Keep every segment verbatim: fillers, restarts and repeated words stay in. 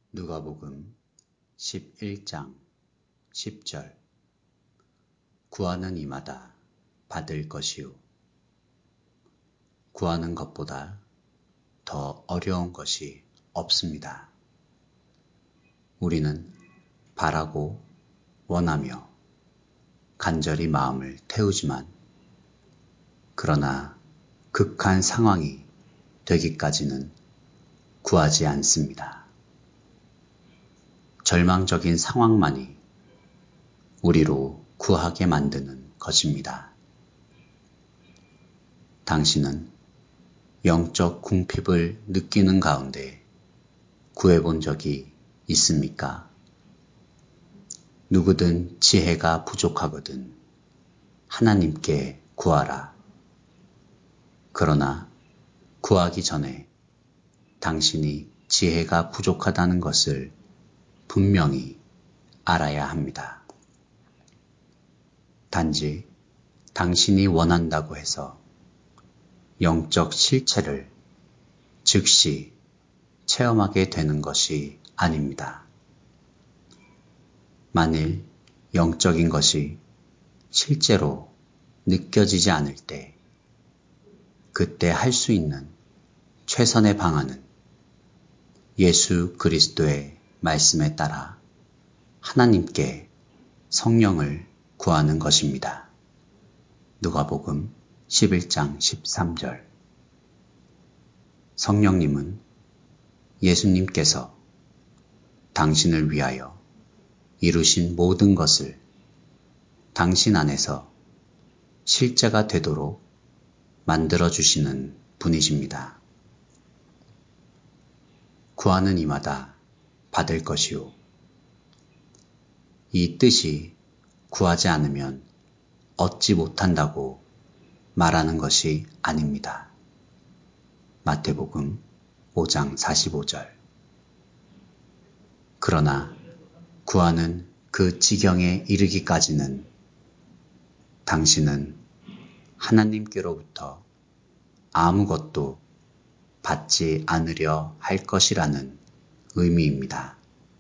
누가복음 십일 장 십 절 구하는 이마다 받을 것이요. 구하는 것보다 더 어려운 것이 없습니다. 우리는 바라고 원하며 간절히 마음을 태우지만 그러나 극한 상황이 되기까지는 구하지 않습니다. 절망적인 상황만이 우리로 구하게 만드는 것입니다. 당신은 영적 궁핍을 느끼는 가운데 구해본 적이 있습니까? 누구든 지혜가 부족하거든 하나님께 구하라. 그러나 구하기 전에 당신이 지혜가 부족하다는 것을 분명히 알아야 합니다. 단지 당신이 원한다고 해서 영적 실체를 즉시 체험하게 되는 것이 아닙니다. 만일 영적인 것이 실제로 느껴지지 않을 때 그때 할 수 있는 최선의 방안은 예수 그리스도의 말씀에 따라 하나님께 성령을 구하는 것입니다. 누가복음 십일 장 십삼 절 성령님은 예수님께서 당신을 위하여 이루신 모든 것을 당신 안에서 실제가 되도록 만들어주시는 분이십니다. 구하는 이마다 받을 것이요. 이 뜻이 구하지 않으면 얻지 못한다고 말하는 것이 아닙니다. 마태복음 오 장 사십오 절 그러나 구하는 그 지경에 이르기까지는 당신은 하나님께로부터 아무것도 받지 않으려 할 것이라는 의미입니다.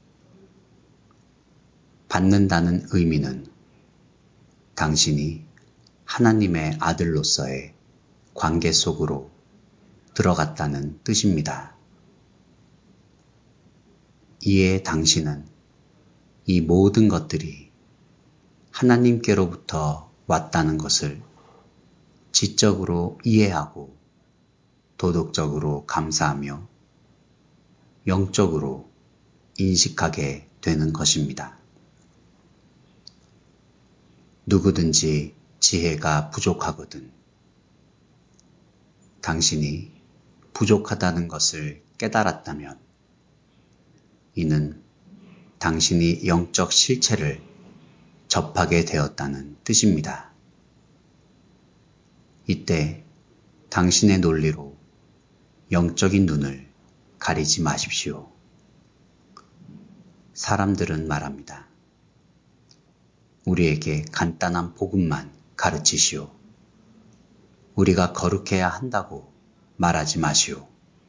받는다는 의미는 당신이 하나님의 아들로서의 관계 속으로 들어갔다는 뜻입니다. 이에 당신은 이 모든 것들이 하나님께로부터 왔다는 것을 지적으로 이해하고 도덕적으로 감사하며 영적으로 인식하게 되는 것입니다. 누구든지 지혜가 부족하거든 당신이 부족하다는 것을 깨달았다면 이는 당신이 영적 실체를 접하게 되었다는 뜻입니다. 이때 당신의 논리로 영적인 눈을 가리지 마십시오. 사람들은 말합니다. 우리에게 간단한 복음만 가르치시오. 우리가 거룩해야 한다고 말하지 마시오.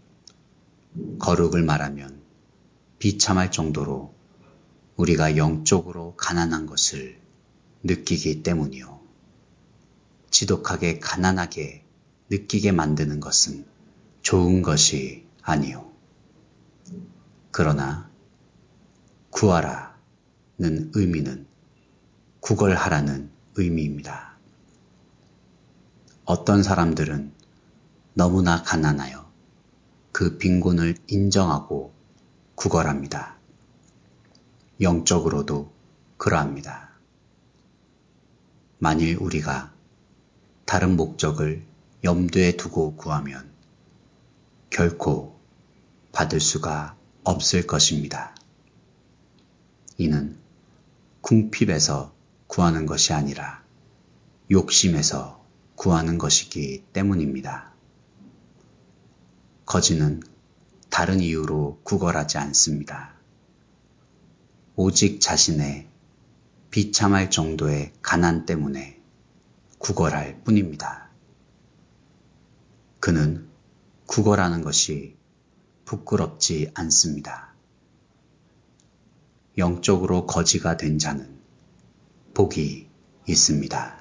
거룩을 말하면 비참할 정도로 우리가 영적으로 가난한 것을 느끼기 때문이요. 지독하게 가난하게 느끼게 만드는 것은 좋은 것이 아니요. 그러나 구하라는 의미는 구걸하라는 의미입니다. 어떤 사람들은 너무나 가난하여 그 빈곤을 인정하고 구걸합니다. 영적으로도 그러합니다. 만일 우리가 다른 목적을 염두에 두고 구하면 결코 받을 수가 없을 것입니다. 이는 궁핍에서 구하는 것이 아니라 욕심에서 구하는 것이기 때문입니다. 거지는 다른 이유로 구걸하지 않습니다. 오직 자신의 비참할 정도의 가난 때문에 구걸할 뿐입니다. 그는 구걸하는 것이 부끄럽지 않습니다. 영적으로 거지가 된 자는 복이 있습니다.